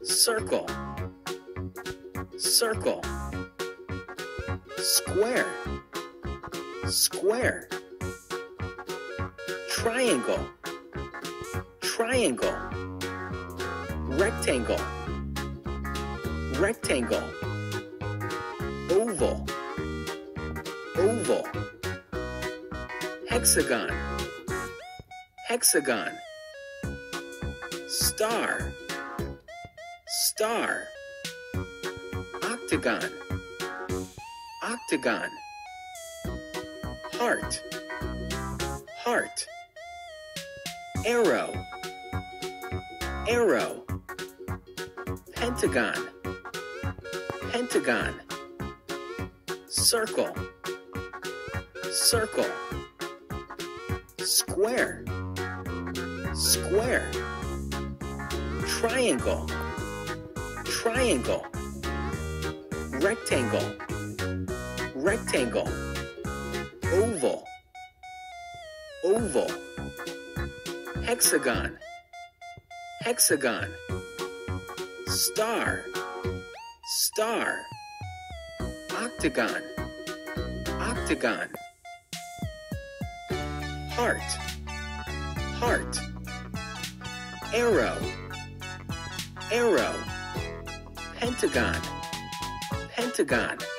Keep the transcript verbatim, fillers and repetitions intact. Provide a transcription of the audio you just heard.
circle, circle, square, square, triangle, triangle, rectangle, rectangle, oval, oval, hexagon, hexagon, star, star, octagon, octagon, heart, heart, arrow, arrow, pentagon, pentagon, circle, circle, square, square, triangle, triangle, rectangle, rectangle, oval, oval, hexagon, hexagon, star, star, octagon, octagon, heart, heart, arrow, arrow, pentagon, pentagon,